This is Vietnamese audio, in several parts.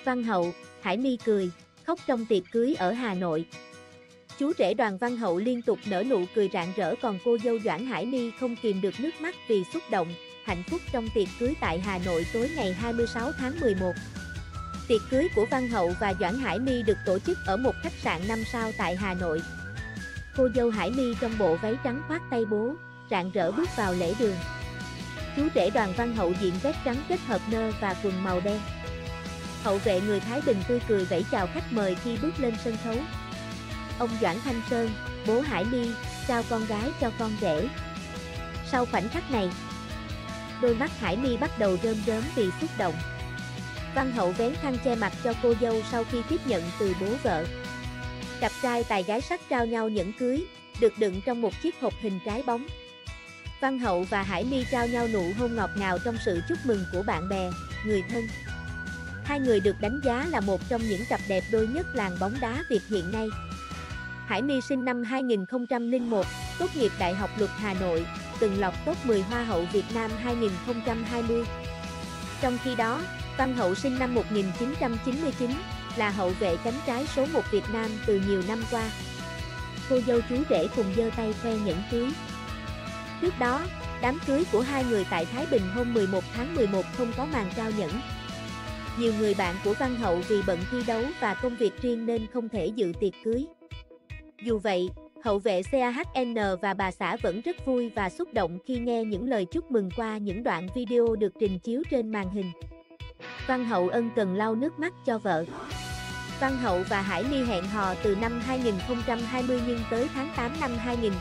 Văn Hậu, Hải My cười, khóc trong tiệc cưới ở Hà Nội. Chú rể Đoàn Văn Hậu liên tục nở nụ cười rạng rỡ, còn cô dâu Doãn Hải My không kìm được nước mắt vì xúc động, hạnh phúc trong tiệc cưới tại Hà Nội tối ngày 26 tháng 11. Tiệc cưới của Văn Hậu và Doãn Hải My được tổ chức ở một khách sạn 5 sao tại Hà Nội. Cô dâu Hải My trong bộ váy trắng khoác tay bố, rạng rỡ bước vào lễ đường. Chú rể Đoàn Văn Hậu diện vest trắng kết hợp nơ và quần màu đen. Hậu vệ người Thái Bình tươi cười vẫy chào khách mời khi bước lên sân khấu. Ông Doãn Thanh Sơn, bố Hải My, trao con gái cho con rể. Sau khoảnh khắc này, đôi mắt Hải My bắt đầu rơm rớm vì xúc động. Văn Hậu vén khăn che mặt cho cô dâu sau khi tiếp nhận từ bố vợ. Cặp trai tài gái sắc trao nhau nhẫn cưới, được đựng trong một chiếc hộp hình trái bóng. Văn Hậu và Hải My trao nhau nụ hôn ngọt ngào trong sự chúc mừng của bạn bè, người thân. Hai người được đánh giá là một trong những cặp đẹp đôi nhất làng bóng đá Việt hiện nay. Hải My sinh năm 2001, tốt nghiệp Đại học Luật Hà Nội, từng lọt top 10 Hoa hậu Việt Nam 2020. Trong khi đó, Văn Hậu sinh năm 1999, là hậu vệ cánh trái số 1 Việt Nam từ nhiều năm qua. Cô dâu chú rể cùng giơ tay khoe nhẫn cưới. Trước đó, đám cưới của hai người tại Thái Bình hôm 11 tháng 11 không có màn trao nhẫn. Nhiều người bạn của Văn Hậu vì bận thi đấu và công việc riêng nên không thể dự tiệc cưới. Dù vậy, hậu vệ CAHN và bà xã vẫn rất vui và xúc động khi nghe những lời chúc mừng qua những đoạn video được trình chiếu trên màn hình. Văn Hậu ân cần lau nước mắt cho vợ. Văn Hậu và Hải My hẹn hò từ năm 2020 nhưng tới tháng 8 năm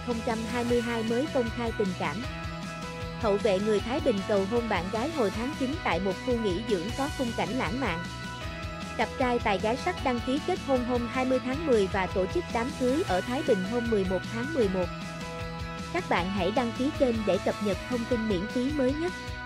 2022 mới công khai tình cảm. Hậu vệ người Thái Bình cầu hôn bạn gái hồi tháng 9 tại một khu nghỉ dưỡng có khung cảnh lãng mạn. Cặp trai tài gái sắc đăng ký kết hôn hôm 20 tháng 10 và tổ chức đám cưới ở Thái Bình hôm 11 tháng 11. Các bạn hãy đăng ký kênh để cập nhật thông tin miễn phí mới nhất.